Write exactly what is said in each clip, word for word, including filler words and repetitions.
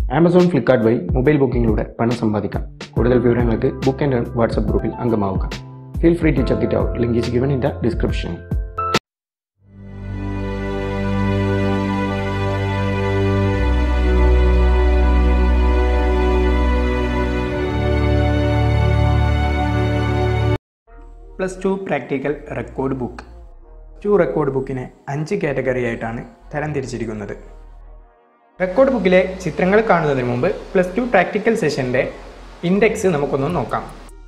Amazon Flipkart വഴി mobile ബുക്കിംഗിലൂടെ പണം സമ്പാദിക്കാം. കൂടുതൽ വിവരങ്ങൾക്ക് ബുക്ക് ആൻഡ് ഏൺ വാട്സ്ആപ്പ് ഗ്രൂപ്പിൽ അംഗമാവുക. Feel free to check it out. Link is given in the description. Plus two practical record book. Two record ബുക്കിനെ അഞ്ച് കാറ്റഗറി ആയിട്ടാണ് തരംതിരിച്ചിരിക്കുന്നത്. റെക്കോർഡ് ബുക്കിലെ ചിത്രങ്ങൾ കാണുന്നതിന് മുമ്പ് പ്ലസ് ടു പ്രാക്ടിക്കൽ സെഷൻ്റെ ഇൻഡെക്സ് നമുക്കൊന്ന് നോക്കാം.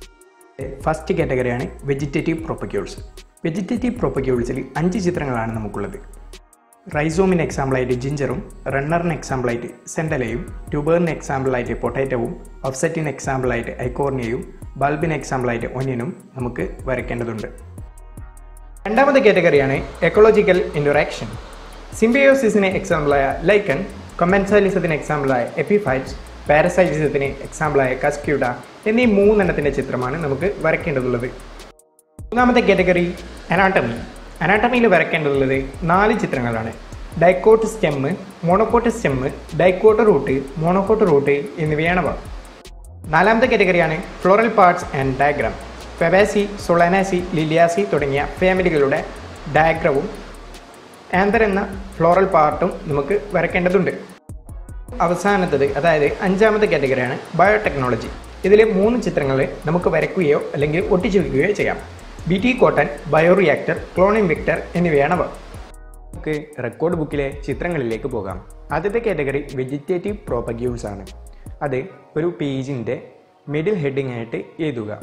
ഫസ്റ്റ് കാറ്റഗറിയാണ് വെജിറ്റേറ്റീവ് പ്രൊപ്പക്യൂൾസ്. വെജിറ്റേറ്റീവ് പ്രൊപ്പക്യൂൾസിൽ അഞ്ച് ചിത്രങ്ങളാണ് നമുക്കുള്ളത്. റൈസോമിന് എക്സാമ്പിളായിട്ട് ജിഞ്ചറും, റണ്ണറിന് എക്സാമ്പിളായിട്ട് സെൻഡലയും, ട്യൂബറിന് എക്സാമ്പിളായിട്ട് പൊട്ടാറ്റോവും, ഓഫ്സെറ്റിന് എക്സാമ്പിളായിട്ട് ഐക്കോർണിയയും, ബൾബിന് എക്സാമ്പിളായിട്ട് ഒനിയനും നമുക്ക് വരയ്ക്കേണ്ടതുണ്ട്. രണ്ടാമത്തെ കാറ്റഗറിയാണ് എക്കോളജിക്കൽ ഇൻറ്ററാക്ഷൻ. സിംബിയോസിസിന് എക്സാമ്പിളായ ലൈക്കൺ, കൊമെൻസാലിസത്തിന് എക്സാമ്പിളായ എപ്പിഫൈറ്റ്സ്, പാരസൈറ്റിസത്തിന് എക്സാമ്പിളായ കസ്ക്യൂഡ എന്നീ മൂന്നെണ്ണത്തിൻ്റെ ചിത്രമാണ് നമുക്ക് വരയ്ക്കേണ്ടതുള്ളത്. മൂന്നാമത്തെ കാറ്റഗറി അനാട്ടമി. അനാട്ടമിയിൽ വരയ്ക്കേണ്ടതുള്ളത് നാല് ചിത്രങ്ങളാണ്. Dicot stem, monocot stem, dicot root, monocot root എന്നിവയാണവ. നാലാമത്തെ കാറ്റഗറിയാണ് floral parts and diagram. Fabaceae, Solanaceae, Liliaceae തുടങ്ങിയ ഫാമിലികളുടെ ഡയഗ്രവും ആന്തർ എന്ന ഫ്ലോറൽ പാർട്ടും നമുക്ക് വരയ്ക്കേണ്ടതുണ്ട്. അവസാനത്തത് അതായത് അഞ്ചാമത്തെ കാറ്റഗറിയാണ് ബയോടെക്നോളജി. ഇതിലെ മൂന്ന് ചിത്രങ്ങൾ നമുക്ക് വരയ്ക്കുകയോ അല്ലെങ്കിൽ ഒട്ടിച്ചു വയ്ക്കുകയോ ചെയ്യാം. B T cotton, bioreactor, cloning vector എന്നിവയാണവ. നമുക്ക് റെക്കോർഡ് ബുക്കിലെ ചിത്രങ്ങളിലേക്ക് പോകാം. ആദ്യത്തെ കാറ്റഗറി വെജിറ്റേറ്റീവ് പ്രോപ്പഗ്യൂൾസ് ആണ്. അത് ഒരു പേജിൻ്റെ മിഡിൽ ഹെഡിങ് ആയിട്ട് എഴുതുക.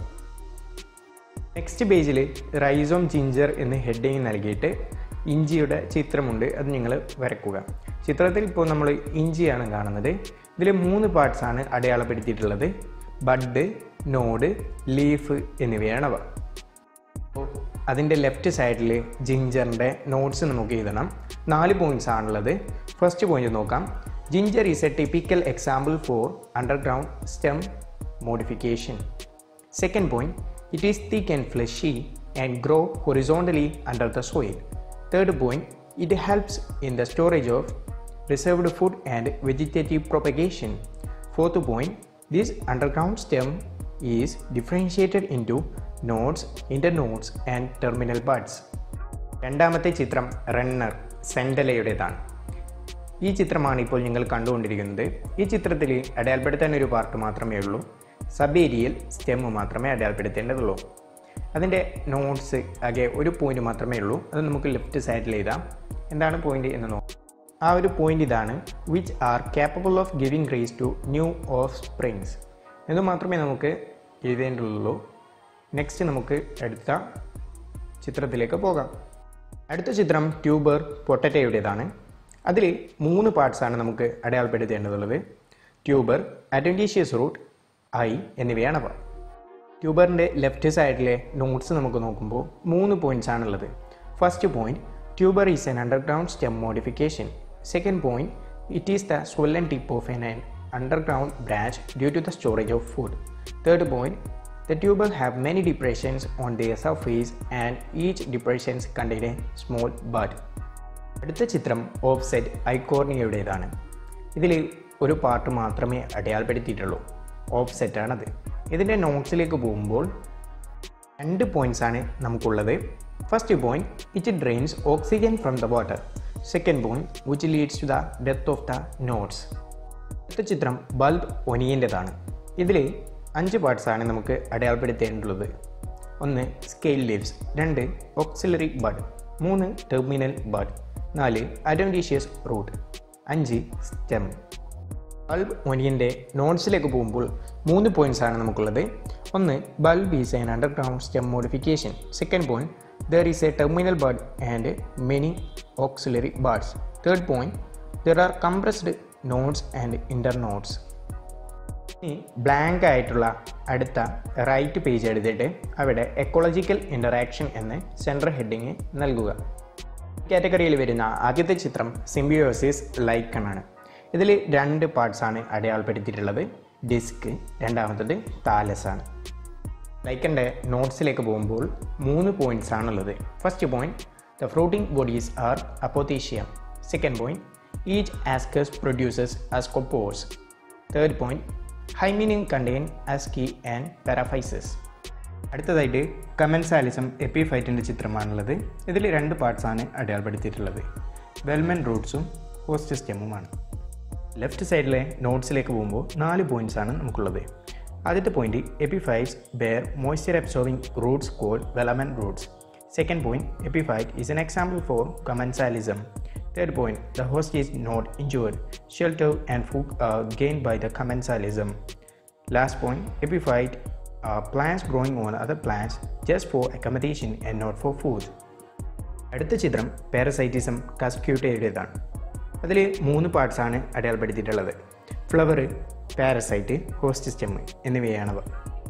നെക്സ്റ്റ് പേജിൽ റൈസോം ജിഞ്ചർ എന്ന് ഹെഡിങ് നൽകിയിട്ട് ഇഞ്ചിയുടെ ചിത്രമുണ്ട്, അത് നിങ്ങൾ വരയ്ക്കുക. ചിത്രത്തിൽ ഇപ്പോൾ നമ്മൾ ഇഞ്ചിയാണ് കാണുന്നത്. ഇതിൽ മൂന്ന് പാർട്സാണ് അടയാളപ്പെടുത്തിയിട്ടുള്ളത്. ബഡ്, നോഡ്, ലീഫ് എന്നിവയാണവ. അപ്പോൾ അതിൻ്റെ ലെഫ്റ്റ് സൈഡിൽ ജിഞ്ചറിൻ്റെ നോട്ട്സ് നമുക്ക് എഴുതണം. നാല് പോയിൻറ്റ്സ് ആണുള്ളത്. ഫസ്റ്റ് പോയിന്റ് നോക്കാം. Ginger is a typical example for underground stem modification. Second point, it is thick and fleshy and grow horizontally under the soil. Third point, it helps in the storage of reserved food and vegetative propagation. Fourth point, this underground stem is differentiated into nodes, internodes and terminal buds. രണ്ടാമത്തെ ചിത്രം runner, സെൻഡലയുടേതാണ്. ഈ ചിത്രമാണ് ഇപ്പോൾ നിങ്ങൾ കണ്ടുകൊണ്ടിരിക്കുന്നത്. ഈ ചിത്രത്തിൽ അടയാളപ്പെടുത്താൻ ഒരു പാർട്ട് മാത്രമേ ഉള്ളൂ. സബേരിയൽ സ്റ്റെമ്മ് മാത്രമേ അടയാളപ്പെടുത്തേണ്ടതുള്ളൂ. അതിൻ്റെ നോട്ട്സ് ആകെ ഒരു പോയിന്റ് മാത്രമേ ഉള്ളൂ. അത് നമുക്ക് ലെഫ്റ്റ് സൈഡിൽ എഴുതാം. എന്താണ് പോയിന്റ് എന്ന് നോക്കാം. ആ ഒരു പോയിന്റ് ഇതാണ്. Which are capable of giving rise to new offsprings എന്ന് മാത്രമേ നമുക്ക് എഴുതേണ്ടതുള്ളൂ. നെക്സ്റ്റ് നമുക്ക് അടുത്ത ചിത്രത്തിലേക്ക് പോകാം. അടുത്ത ചിത്രം ട്യൂബർ പൊട്ടറ്റോയുടേതാണ്. അതിൽ മൂന്ന് പാർട്സാണ് നമുക്ക് അടയാളപ്പെടുത്തേണ്ടതുള്ളത്. ട്യൂബർ, അഡ്വൻറ്റീഷ്യസ് റൂട്ട്, ഐ എന്നിവയാണവ. ട്യൂബറിൻ്റെ ലെഫ്റ്റ് സൈഡിലെ നോട്ട്സ് നമുക്ക് നോക്കുമ്പോൾ മൂന്ന് പോയിൻറ്റ്സ് ആണുള്ളത്. First point, tuber is an underground stem modification. Second point, it is the swollen tip of an underground branch due to the storage of food. Third point, the tuber have many depressions on their surface and each depressions contain a small bud. അടുത്ത ചിത്രം offset ഐക്കോർണിയയുടേതാണ്. ഇതിൽ ഒരു part മാത്രമേ അടയാളപ്പെടുത്തിയിട്ടുള്ളൂ. Offset ആണത്. ഇതിൻ്റെ നോട്ട്സിലേക്ക് പോകുമ്പോൾ രണ്ട് points ആണ് നമുക്കുള്ളത്. First point, it drains oxygen from the water. Second point, which leads to the death of the notes. അടുത്ത ചിത്രം ബൾബ് ഒനിയൻ്റെതാണ്. ഇതിൽ അഞ്ച് പാർട്സാണ് നമുക്ക് അടയാളപ്പെടുത്തേണ്ടുള്ളത്. ഒന്ന് സ്കെയിൽ ലീവ്സ്, രണ്ട് ഓക്സിലറി ബഡ്, മൂന്ന് ടെർമിനൽ ബഡ്, നാല് അഡ്വൻറ്റീഷ്യസ് റൂട്ട്, അഞ്ച് സ്റ്റെം. ബൾബ് ഒനിയൻ്റെ നോട്ട്സിലേക്ക് പോകുമ്പോൾ മൂന്ന് പോയിൻറ്റ്സ് ആണ് നമുക്കുള്ളത്. ഒന്ന്, bulb is an underground stem modification. Second point, there is a terminal bud and many axillary buds. Third point, there are compressed nodes and internodes. ഇനി blank ആയിട്ടുള്ള അടുത്ത റൈറ്റ് പേജ് എടുത്തിട്ട് അവിടെ എക്കോളജിക്കൽ ഇൻറ്ററാക്ഷൻ എന്ന് central heading നൽകുക. കാറ്റഗറിയിൽ വരുന്ന ആദ്യത്തെ ചിത്രം സിംബിയോസിസ് ലൈക്കൺ ആണ്. ഇതിൽ രണ്ട് പാർട്സ് ആണ് അടയാളപ്പെടുത്തിയിട്ടുള്ളത്. ഡിസ്ക്, രണ്ടാമത്തത് താലസ് ആണ്. ലൈക്കൻ്റെ നോട്ട്സിലേക്ക് പോകുമ്പോൾ മൂന്ന് പോയിൻറ്റ്സ് ആണുള്ളത്. First point, the fruiting bodies are apothecium. Second point, each ascus produces ascospores. Third point hymenium contain asci and paraphyses. അടുത്തതായിട്ട് കമൻസാലിസം എപ്പിഫൈറ്റിൻ്റെ ചിത്രമാണുള്ളത്. ഇതിൽ രണ്ട് പാർട്സാണ് അടയാളപ്പെടുത്തിയിട്ടുള്ളത്. വെൽമെൻ റൂട്ട്സും ഹോസ്റ്റ് സ്റ്റെമ്മുമാണ്. ലെഫ്റ്റ് സൈഡിലെ നോട്ട്സിലേക്ക് പോകുമ്പോൾ നാല് പോയിന്റ്സ് ആണ് നമുക്കുള്ളത്. ആദ്യത്തെ point epiphytes bear moisture absorbing roots called velamen roots. Second point epiphyte is an example for commensalism. Third point, the host is not injured, shelter and food are gained by the commensalism. Last point, epiphyte are plants growing on other plants just for accommodation and not for food. അടുത്ത ചിത്രം parasitism കസ്ക്യൂട്ടയുടേതാണ്. അതിൽ മൂന്ന് parts ആണ് അടയാളപ്പെടുത്തിയിട്ടുള്ളത്. Flower, parasite, host stem എന്നിവയാണവ.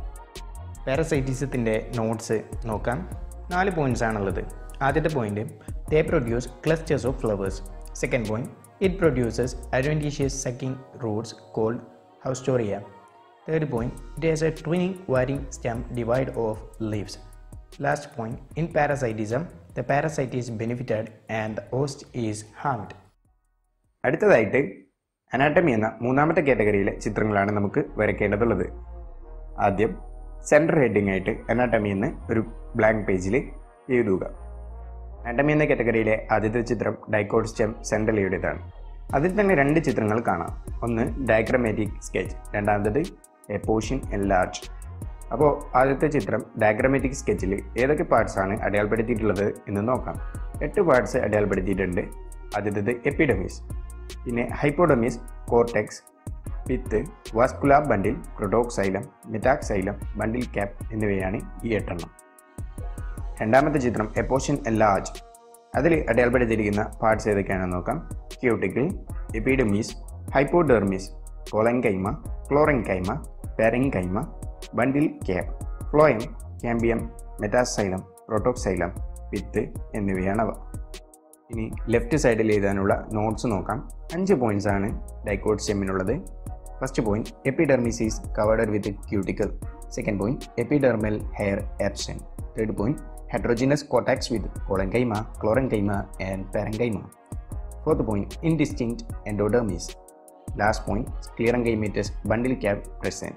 പാരസൈറ്റിസത്തിൻ്റെ notes നോക്കാം. നാല് പോയിന്റ്സ് ആണുള്ളത്. ആദ്യത്തെ point, they produce clusters of flowers. Second point, it produces adventitious sucking roots called haustoria. Third point, it has a twinning varying stem divide of leaves. Last point, in parasitism, the parasite is benefited and the host is harmed. അടുത്തതായിട്ട് anatomy എന്ന മൂന്നാമത്തെ കാറ്റഗറിയിലെ ചിത്രങ്ങളാണ് നമുക്ക് വരയ്ക്കേണ്ടതുള്ളത്. ആദ്യം centre heading ആയിട്ട് anatomy എന്ന് ഒരു blank പേജിൽ എഴുതുക. അനാട്ടമി എന്ന കാറ്റഗറിയിലെ ആദ്യത്തെ ചിത്രം ഡൈക്കോട്ട് സ്റ്റെം സെൻട്രലിയുടേതാണ്. അതിൽ തന്നെ രണ്ട് ചിത്രങ്ങൾ കാണാം. ഒന്ന് ഡയഗ്രമാറ്റിക് സ്കെച്ച്, രണ്ടാമത്തത് എ പോർഷൻ എൻലാർജ്. അപ്പോൾ ആദ്യത്തെ ചിത്രം ഡയഗ്രമാറ്റിക് സ്കെച്ചിൽ ഏതൊക്കെ പാർട്സ് ആണ് അടയാളപ്പെടുത്തിയിട്ടുള്ളത് എന്ന് നോക്കാം. എട്ട് പാർട്സ് അടയാളപ്പെടുത്തിയിട്ടുണ്ട്. ആദ്യത്തേത് എപ്പിഡെമിസ്, പിന്നെ hypodermis, cortex, pith, vascular bundle, protoxylem, metaxylem, bundle cap എന്നിവയാണ് ഈ എട്ടെണ്ണം. രണ്ടാമത്തെ ചിത്രം എ പോർഷൻ എൻലാർജ്. അതിൽ അടയാളപ്പെടുത്തിയിരിക്കുന്ന പാർട്സ് ഏതൊക്കെയാണെന്ന് നോക്കാം. Cuticle, epidermis, hypodermis, collenchyma, chlorenchyma, parenchyma, bundle cap, phloem, cambium, metaxylem, protoxylem, pith എന്നിവയാണവ. ഇനി ലെഫ്റ്റ് സൈഡിൽ എഴുതാനുള്ള നോട്ട്സ് നോക്കാം. അഞ്ച് പോയിന്റ്സ് ആണ് ഡൈക്കോട്ട് സ്റ്റെമ്മിനുള്ളത്. First point, epidermis is covered with cuticle. Second point, epidermal hair absent. Third point, heterogeneous cortex with collenchyma, chlorenchyma and parenchyma. Fourth point, indistinct endodermis. Last point, sclerenchymatous bundle cap present.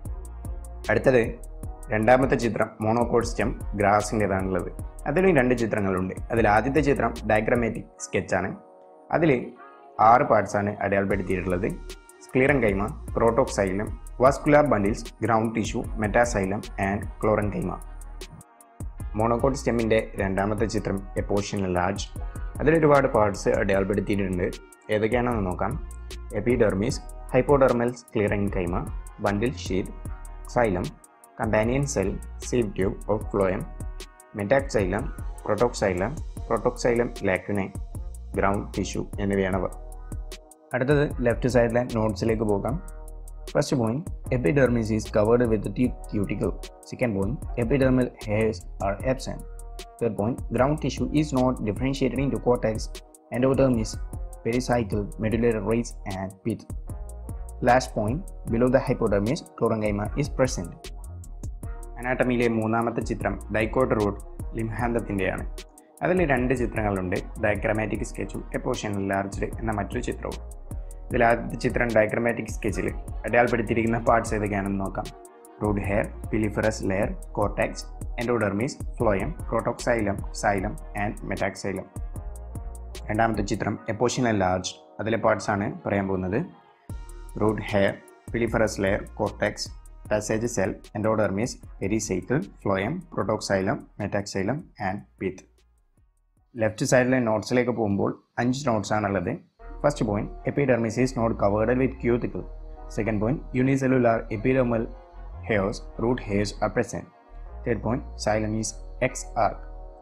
അടുത്തത് രണ്ടാമത്തെ ചിത്രം monocot stem ഗ്രാസിൻ്റെതാണുള്ളത്. അതിലും രണ്ട് ചിത്രങ്ങളുണ്ട്. അതിൽ ആദ്യത്തെ ചിത്രം diagrammatic സ്കെച്ചാണ്. അതിൽ ആറ് പാർട്സ് ആണ് അടയാളപ്പെടുത്തിയിട്ടുള്ളത്. Sclerenchyma, protoxylem, vascular bundles, ground tissue, metaxylem and chlorenchyma. Monocot സ്റ്റെമ്മിൻ്റെ രണ്ടാമത്തെ ചിത്രം എ പോർഷൻ എൻലാർജ്. അതിലൊരുപാട് പാർട്സ് അടയാളപ്പെടുത്തിയിട്ടുണ്ട്. ഏതൊക്കെയാണെന്ന് നോക്കാം. Epidermis, hypodermal sclerenchyma, bundle sheath, xylem, companion cell, sieve tube of phloem, metaxylem, protoxylem, protoxylem lacunae, ground tissue എന്നിവയാണവ. അടുത്തത് left സൈഡിലെ നോട്ട്സിലേക്ക് പോകാം. First point, epidermis is covered with the cuticle. Second point, epidermal hairs are absent. Third point, ground tissue is not differentiated into cortex, endodermis, pericycle, medullary rays and pith. Last point, below the hypodermis, chlorenchyma is present. അനാട്ടമിയിലെ മൂന്നാമത്തെ ചിത്രം dicot root ലിംഹാന്തത്തിൻ്റെയാണ്. അതിൽ രണ്ട് ചിത്രങ്ങളുണ്ട്. Diagrammatic സ്കെച്ചും a portion enlarged എന്ന മറ്റൊരു ചിത്രവും. ഇതിൽ ആദ്യത്തെ ചിത്രം ഡയഗ്രമാറ്റിക് സ്കെച്ചിൽ അടയാളപ്പെടുത്തിയിരിക്കുന്ന പാർട്സ് ഏതൊക്കെയാണെന്ന് നോക്കാം. Root hair, piliferous layer, cortex, endodermis, phloem, protoxylem, xylem and metaxylem. രണ്ടാമത്തെ ചിത്രം എ പോർഷൻ എൻലാർജ്ഡ്. അതിലെ പാർട്സ് ആണ് പറയാൻ പോകുന്നത്. Root hair, piliferous layer, cortex, passage cell, endodermis, pericycle, phloem, protoxylem, metaxylem and pith. Left സൈഡിലെ നോട്ട്സിലേക്ക് പോകുമ്പോൾ അഞ്ച് നോട്ട്സ് ആണുള്ളത്. First point, epidermis is not covered with cuticle. Second point, unicellular epidermal hairs, root hairs are present. Third point, xylem is X-arc.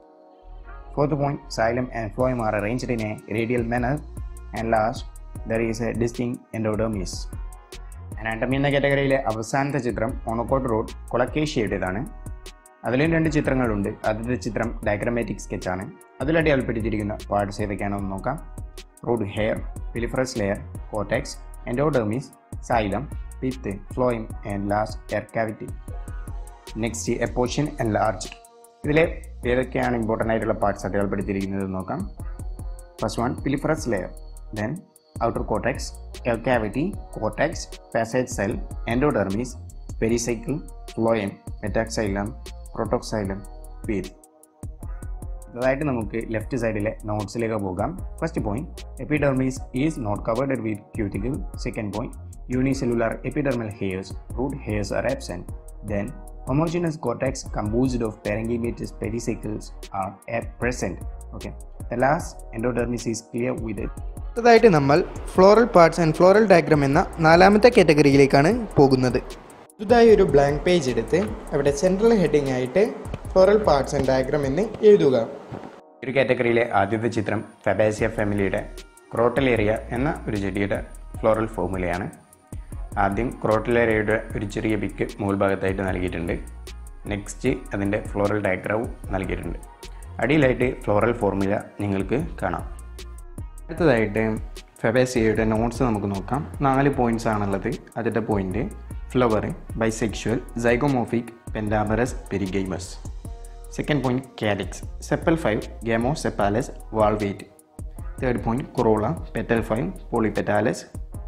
Fourth point, xylem and phloem are arranged in a radial manner. And last, there is a distinct endodermis. Anatomy എന്ന കാറ്റഗറിയിലെ അവസാനത്തെ ചിത്രം monocot root കൊളക്കേഷ്യയുടേതാണ്. അതിലും രണ്ട് ചിത്രങ്ങളുണ്ട്. ആദ്യത്തെ ചിത്രം diagrammatic സ്കെച്ചാണ്. അതിലടയാളപ്പെടുത്തിയിരിക്കുന്ന parts ഏതൊക്കെയാണെന്ന് നോക്കാം. Root hair, piliferous layer, cortex, endodermis, xylem, pith, phloem and last air cavity. Next a portion enlarged. ഇതിലെ ഏതൊക്കെയാണ് ഇമ്പോർട്ടൻ്റ് ആയിട്ടുള്ള പാർട്സ് അടയാളപ്പെടുത്തിയിരിക്കുന്നത് നോക്കാം. First one, piliferous layer, then outer cortex, air cavity, cortex, passage cell, endodermis, pericycle, phloem, metaxylem, protoxylem, pith. അതായിട്ട് നമുക്ക് left സൈഡിലെ നോട്ട്സിലേക്ക് പോകാം. First point, epidermis is not covered with cuticle. Second point, unicellular epidermal hairs, root hairs are absent. Then homogeneous cortex composed of parenchymatous pericycles are present. Okay, the last endodermis is clear with it. അടുത്തതായിട്ട് നമ്മൾ floral parts and floral diagram എന്ന നാലാമത്തെ കാറ്റഗറിയിലേക്കാണ് പോകുന്നത്. പുതുതായി ഒരു blank page എടുത്ത് അവിടെ central heading ആയിട്ട് ഫ്ലോറൽ പാർട്സ് ആൻഡ് ഡയഗ്രാം എന്ന് എഴുതുക. ഒരു കാറ്റഗറിയിലെ ആദ്യത്തെ ചിത്രം ഫബാസിയ ഫാമിലിയുടെ ക്രോട്ടലേറിയ എന്ന ഒരു ചെടിയുടെ ഫ്ലോറൽ ഫോർമുലയാണ്. ആദ്യം ക്രോട്ടലേറിയയുടെ ഒരു ചെറിയ പിക്ക് മുകൾ ഭാഗത്തായിട്ട് നൽകിയിട്ടുണ്ട്. നെക്സ്റ്റ് അതിൻ്റെ ഫ്ലോറൽ ഡയഗ്രാമും നൽകിയിട്ടുണ്ട്. അടിയിലായിട്ട് ഫ്ലോറൽ ഫോർമുല നിങ്ങൾക്ക് കാണാം. അടുത്തതായിട്ട് ഫബാസിയയുടെ നോട്ട്സ് നമുക്ക് നോക്കാം. നാല് പോയിൻറ്റ്സ് ആണുള്ളത്. ആദ്യത്തെ point, flower bisexual, zygomorphic, pentamerous, perigynous. Second point, calyx, sepal five, gamosepalous, valvate. Third point, corolla, petal five, polypetalous,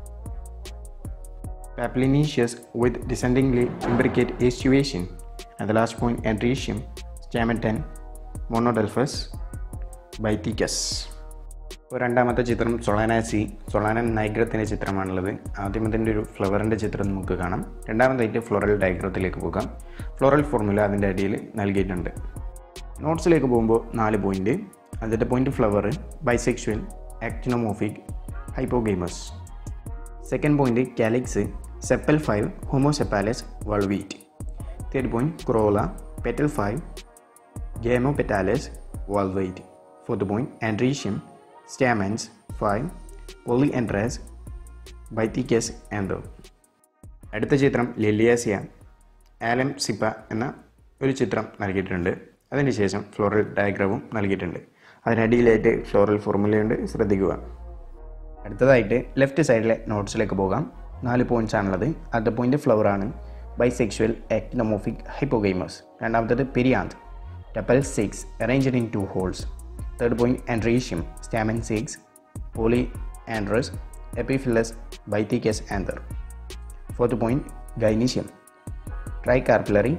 papilinaceous with descendingly imbricate aestivation. And the last point, andrecium, stamen ten, monodelphus, bythecus. രണ്ടാമത്തെ ചിത്രം സൊളാനാസി, സൊളാനൻ നൈഗ്രത്തിൻ്റെ ചിത്രമാണുള്ളത്. ആദ്യം അതിൻ്റെ ഒരു ഫ്ലവറിൻ്റെ ചിത്രം നമുക്ക് കാണാം. രണ്ടാമതായിട്ട് ഫ്ലോറൽ ഡയഗ്രത്തിലേക്ക് പോകാം. ഫ്ലോറൽ ഫോർമുല അതിൻ്റെ അടിയിൽ നൽകിയിട്ടുണ്ട്. നോട്ട്സിലേക്ക് പോകുമ്പോൾ നാല് പോയിൻറ്റ്. ആദ്യത്തെ point, flower bisexual, actinomorphic, hypogynous. Second point, calyx, sepal five, gamosepalous, valvate. Third point, corolla, petal five, gamopetalous, valvate. Fourth point, androecium, stamens five, polyandrous, bithecous anther. അടുത്ത ചിത്രം ലിലിയാസിയ, ആലം സിപ്പ എന്ന ഒരു ചിത്രം നൽകിയിട്ടുണ്ട്. അതിനുശേഷം ഫ്ലോറൽ ഡയഗ്രാമും നൽകിയിട്ടുണ്ട്. അതിനടിയിലായിട്ട് ഫ്ലോറൽ ഫോർമുലയുണ്ട്, ശ്രദ്ധിക്കുക. അടുത്തതായിട്ട് ലെഫ്റ്റ് സൈഡിലെ നോട്ട്സിലേക്ക് പോകാം. നാല് പോയിൻറ്റ്സ് ആണുള്ളത്. അടുത്ത പോയിൻറ്റ് ഫ്ലവറാണ്, ബൈസെക്ഷുവൽ, ആക്ടിനോമോഫിക്, ഹൈപ്പോഗൈമസ്. രണ്ടാമത്തേത് perianth, tepal six, arranged in two whorls. Third point, androecium, stamen six, polyandrous, epiphyllous, bithecous anther. Fourth point, gynoecium, tricarpellary,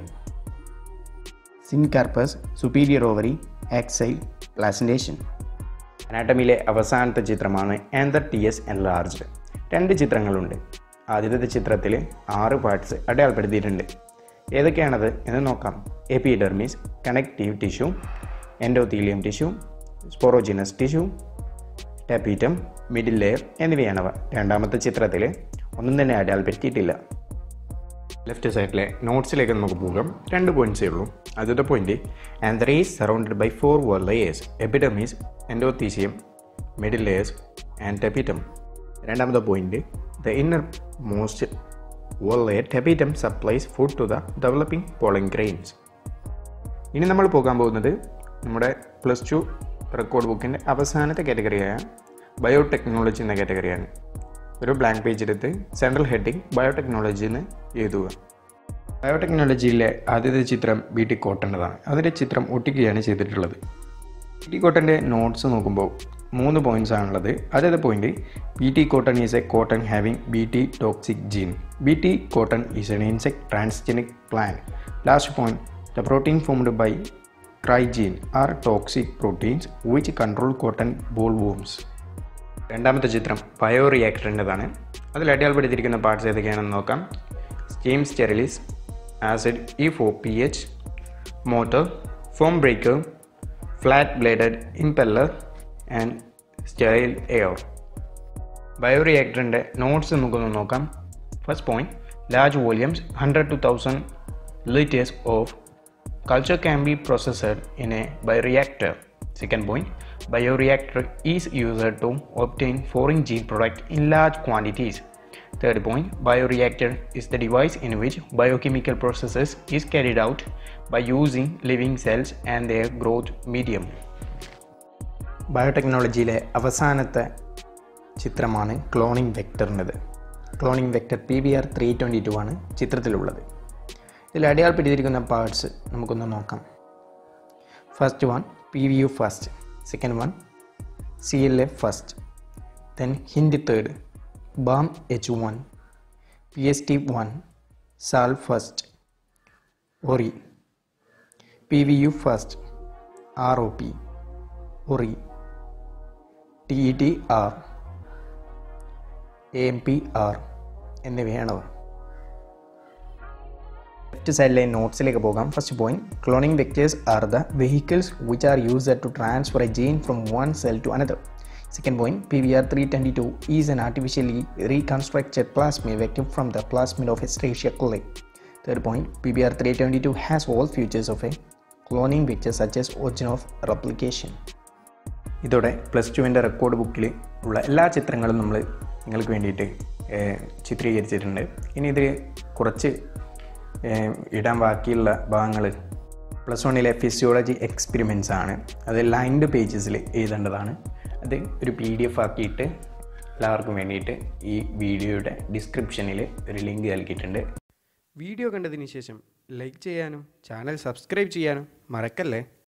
syncarpous, superior ovary, axile, placentation. അനാട്ടമിയിലെ അവസാനത്തെ ചിത്രമാണ് ആന്തർ ടി എസ് എൻലാർജ്ഡ്. രണ്ട് ചിത്രങ്ങളുണ്ട്. ആദ്യത്തെ ചിത്രത്തിൽ ആറ് parts അടയാളപ്പെടുത്തിയിട്ടുണ്ട്. ഏതൊക്കെയാണത് എന്ന് നോക്കാം. Epidermis, connective tissue, endothecium tissue, sporogenous tissue, tapetum, middle layer എന്നിവയാണവ. രണ്ടാമത്തെ ചിത്രത്തിൽ ഒന്നും തന്നെ അടയാളപ്പെടുത്തിയിട്ടില്ല. ലെഫ്റ്റ് സൈഡിലെ നോട്ട്സിലേക്ക് നമുക്ക് പോകാം. രണ്ട് പോയിൻറ്റ്സേ ഉള്ളൂ. ആദ്യത്തെ point, anther is surrounded by four wall layers, epidermis, endothecium, middle layers and tapetum. രണ്ടാമത്തെ point, the innermost wall layer tapetum supplies food to the developing pollen grains. ഇനി നമ്മൾ പോകാൻ പോകുന്നത് നമ്മുടെ പ്ലസ് ടു റെക്കോർഡ് ബുക്കിൻ്റെ അവസാനത്തെ കാറ്റഗറിയായ biotechnology എന്ന കാറ്റഗറിയാണ്. ഒരു ബ്ലാങ്ക് പേജ് എടുത്ത് സെൻട്രൽ ഹെഡിങ് ബയോടെക്നോളജി എന്ന് എഴുതുക. ബയോടെക്നോളജിയിലെ ആദ്യത്തെ ചിത്രം ബി ടി കോട്ടൻ്റെതാണ്. അതിൻ്റെ ചിത്രം ഒട്ടിക്കുകയാണ് ചെയ്തിട്ടുള്ളത്. ബി ടി കോട്ടൻ്റെ നോട്ട്സ് നോക്കുമ്പോൾ മൂന്ന് പോയിൻറ്റ്സ് ആണുള്ളത്. ആദ്യത്തെ point, B T cotton is a cotton having B T toxic gene. B T cotton is an insect transgenic plant. Last point, the protein formed by cry gene are toxic proteins which control cotton boll worms. രണ്ടാമത്തെ ചിത്രം ബയോ റിയാക്ടറിൻ്റെതാണ്. അതിൽ അടയാളപ്പെടുത്തിയിരിക്കുന്ന parts ഏതൊക്കെയാണെന്ന് നോക്കാം. Steam sterilise, acid ഇ for P H, motor, foam breaker, flat bladed impeller and sterile air. ബയോ റിയാക്ടറിൻ്റെ നോട്ട്സ് നമുക്കൊന്ന് നോക്കാം. First point, large volumes hundred to thousand litres of culture can be processed in a bioreactor. Second point, bioreactor is used to obtain foreign gene product in large quantities. Third point, bioreactor is the device in which biochemical processes is carried out by using living cells and their growth medium. ബയോടെക്നോളജിയിലെ അവസാനത്തെ ചിത്രമാണ് cloning വെക്ടറിൻ്റെത്. Cloning vector P B R three twenty two ആണ് ചിത്രത്തിലുള്ളത്. ഇതിൽ അടയാളപ്പെടുത്തിയിരിക്കുന്ന parts നമുക്കൊന്ന് നോക്കാം. First one, P V U first. Second one, C L A first. then hint third, BAM H one, P S T one, SAL first, O R I, P V U first, R O P, O R I, T E T R, A M P R എന്നിവയാണവ. Left സൈഡിലെ നോട്ട്സിലേക്ക് പോകാം. First point, cloning vectors are the vehicles which are used to transfer a gene from one cell to another. Second point, P V R three twenty-two is an artificially reconstructed plasmid vector from the plasmid of Escherichia coli. Third point, P V R three twenty-two has all features of a cloning vector such as origin of replication. ഇതോടെ plus ടുവിൻ്റെ record ബുക്കിൽ ഉള്ള എല്ലാ ചിത്രങ്ങളും നമ്മൾ നിങ്ങൾക്ക് വേണ്ടിയിട്ട് ചിത്രീകരിച്ചിട്ടുണ്ട്. ഇനി ഇതിൽ കുറച്ച് ഇടാൻ ബാക്കിയുള്ള ഭാഗങ്ങൾ പ്ലസ് വണ്ണിലെ ഫിസിയോളജി എക്സ്പെരിമെൻറ്റ്സ് ആണ്. അത് ലൈൻഡ് പേജസിൽ എഴുതേണ്ടതാണ്. അത് ഒരു പി ഡി എഫ് ആക്കിയിട്ട് എല്ലാവർക്കും വേണ്ടിയിട്ട് ഈ വീഡിയോയുടെ ഡിസ്ക്രിപ്ഷനിൽ ഒരു ലിങ്ക് നൽകിയിട്ടുണ്ട്. വീഡിയോ കണ്ടതിന് ശേഷം ലൈക്ക് ചെയ്യാനും ചാനൽ സബ്സ്ക്രൈബ് ചെയ്യാനും മറക്കല്ലേ.